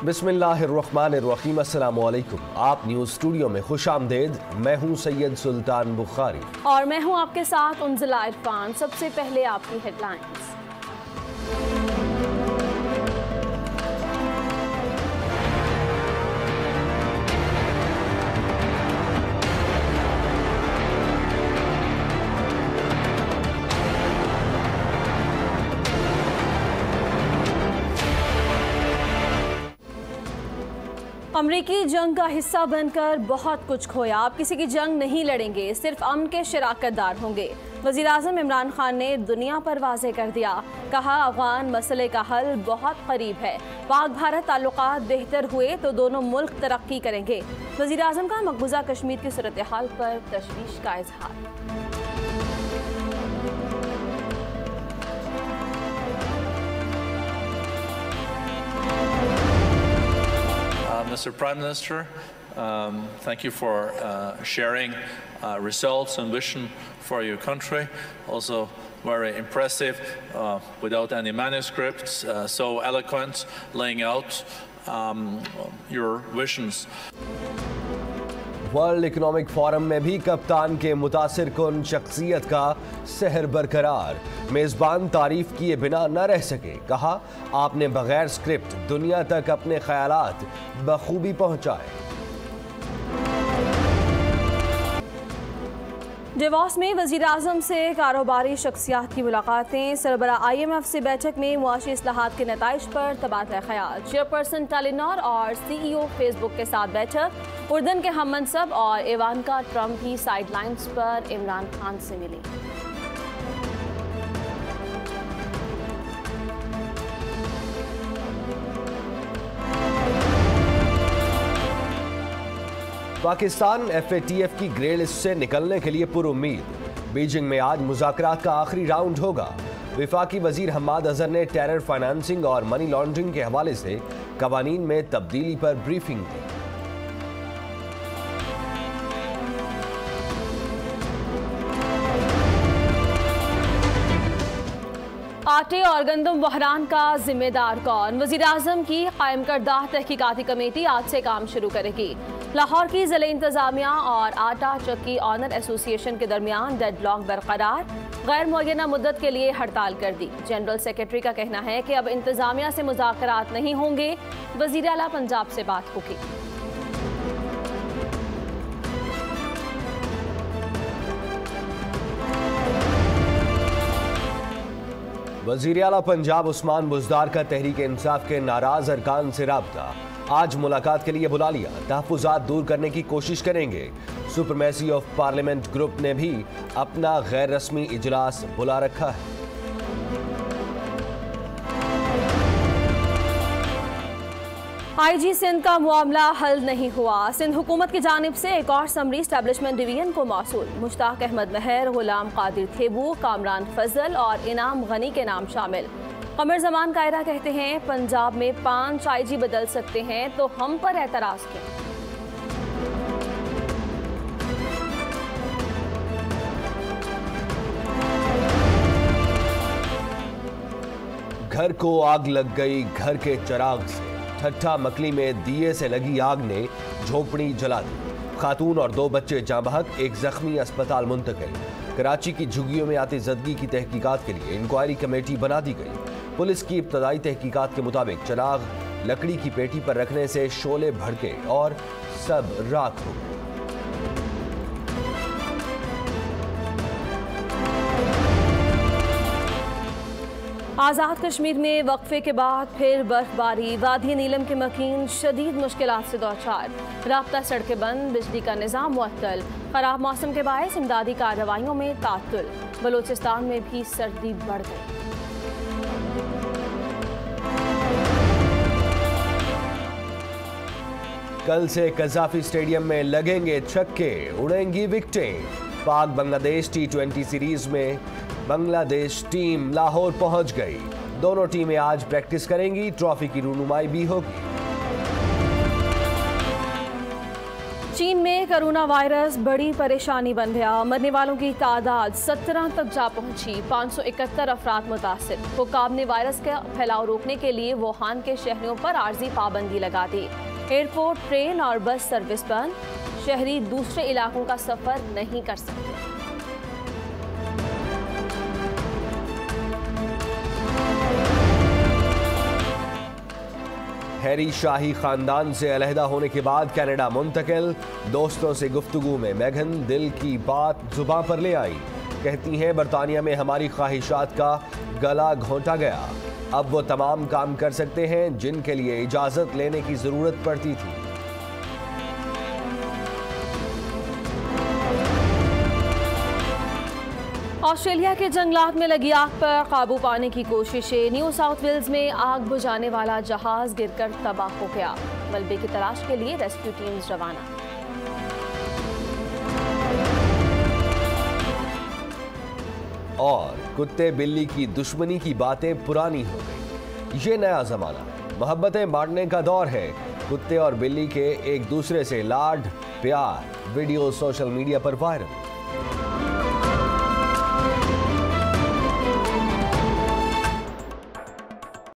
बिस्मिल्लाहिर्रहमानिर्रहीम, अस्सलामुअलैकुम। आप न्यूज़ स्टूडियो में खुश आमदेद। मैं हूँ सैयद सुल्तान बुखारी और मैं हूँ आपके साथ उन्जिला इरफान। सबसे पहले आपकी हेडलाइंस। अमरीकी जंग का हिस्सा बनकर बहुत कुछ खोया, अब किसी की जंग नहीं लड़ेंगे, सिर्फ अमन के शराकतदार होंगे। वज़ीर आज़म इमरान खान ने दुनिया पर वाज़ेह कर दिया, कहा अफ़गान मसले का हल बहुत करीब है। पाक भारत ताल्लुकात बेहतर हुए तो दोनों मुल्क तरक्की करेंगे। वज़ीर आज़म का मकबूजा कश्मीर की सूरत हाल पर तशवीश का इजहार। Mr. Prime Minister, thank you for sharing results and vision for your country. Also very impressive, without any manuscripts, so eloquent, laying out your visions. World Economic Forum में भी कप्तान के मुतासिर कुन शख्सियत का सहर बरकरार। मेज़बान तारीफ किए बिना न रह सके, कहा आपने बगैर स्क्रिप्ट दुनिया तक अपने ख्यालात बखूबी पहुंचाए। डेवॉस में वज़ीर आज़म से कारोबारी शख्सियात की मुलाकातें। सरबरा IMF से बैठक में मुआशी इस्लाहात के नताइज पर तबादला ख्याल। चेयरपर्सन टेलीनॉर और CEO फेसबुक के साथ बैठक। उर्दन के हम मनसब और इवानका ट्रंप भी साइडलाइंस पर इमरान खान से मिली। पाकिस्तान FATF की ग्रे लिस्ट से निकलने के लिए पुरुम्मीद। बीजिंग में आज मुज़ाकरात का आखिरी राउंड होगा। विफाकी वजीर हम्माद अजहर ने टेरर फाइनेंसिंग और मनी लॉन्ड्रिंग के हवाले से कवानीन में तब्दीली पर ब्रीफिंग दी। आटे और गंदम बहरान का जिम्मेदार कौन? वज़ीर आज़म की कायम करदा तहकीकाती कमेटी आज से काम शुरू करेगी। लाहौर की ज़िले इंतज़ामिया और आटा चक्की ऑनर एसोसिएशन के दरमियान डेडलॉक बरकरार। गैर मुअय्यना मुद्दत के लिए हड़ताल कर दी। जनरल सेक्रेटरी का कहना है कि अब इंतज़ामिया से मुज़ाकरात नहीं होंगे, वज़ीर आला पंजाब से बात होगी। वज़ीर आला पंजाब उस्मान बुज़दार का तहरीक इंसाफ के नाराज अरकान से राब्ता। आज मुलाकात के लिए बुला लिया, तहफ़्फ़ुज़ात दूर करने की कोशिश करेंगे। सुपरमेसी ऑफ पार्लियामेंट ग्रुप ने भी अपना गैर रस्मी इजलास बुला रखा है। IG सिंध का मामला हल नहीं हुआ। सिंध हुकूमत की जानिब से एक और समरी एस्टेब्लिशमेंट डिवीजन को मौसूल। मुश्ताक अहमद महर, गुलाम कादिर थेबू, कामरान फजल और इनाम गनी के नाम शामिल। कमर जमान कायरा कहते हैं पंजाब में 5 IG बदल सकते हैं तो हम पर एतराज क्यों? घर को आग लग गई घर के चिराग से। ठट्ठा मकली में दिए से लगी आग ने झोपड़ी जला दी। खातून और 2 बच्चे जाँ बहक, एक जख्मी अस्पताल मुंतकिल। कराची की झुग्गियों में आती जदगी की तहकीकात के लिए इंक्वायरी कमेटी बना दी गई। पुलिस की इब्तदाई तहकीकात के मुताबिक चिराग लकड़ी की पेटी पर रखने से शोले भड़के और सब राख हो गए। आज़ाद कश्मीर में वक्फे के बाद फिर बर्फबारी। वादी नीलम के मकीन शदीद मुश्किलात से दौचार। राब्ता सड़कें बंद, बिजली का निज़ाम मुअत्तल। खराब मौसम के बायस इमदादी कार्रवाइयों में तातुल। बलूचिस्तान में भी सर्दी बढ़ गई। कल से कज़ाफी स्टेडियम में लगेंगे छक्के, उड़ेंगी विकेटें। पाक बांग्लादेश T20 सीरीज में बांग्लादेश टीम लाहौर पहुंच गई। दोनों टीमें आज प्रैक्टिस करेंगी। ट्रॉफी की रूनुमाई भी होगी। चीन में कोरोना वायरस बड़ी परेशानी बन गया। मरने वालों की तादाद 17 तक जा पहुंची। 571 अफराद मुतासिर। हुक्काम ने वायरस का फैलाव रोकने के लिए वुहान के शहरियों पर आर्जी पाबंदी लगा दी। एयरपोर्ट, ट्रेन और बस सर्विस बंद। शहरी दूसरे इलाकों का सफर नहीं कर सकते। हैरी शाही खानदान से अलहदा होने के बाद कनाडा मुंतकिल। दोस्तों से गुफ्तगू में मेघन दिल की बात जुबां पर ले आई। कहती हैं बरतानिया में हमारी ख्वाहिशात का गला घोंटा गया। अब वो तमाम काम कर सकते हैं जिनके लिए इजाजत लेने की जरूरत पड़ती थी। ऑस्ट्रेलिया के जंगलात में लगी आग पर काबू पाने की कोशिशें। न्यू साउथ वेल्स में आग बुझाने वाला जहाज गिरकर तबाह हो गया। मलबे की तलाश के लिए रेस्क्यू टीम्स रवाना। और कुत्ते बिल्ली की दुश्मनी की बातें पुरानी हो गई। ये नया जमाना मोहब्बतें बांटने का दौर है। कुत्ते और बिल्ली के एक दूसरे से लाड प्यार वीडियो सोशल मीडिया पर वायरल।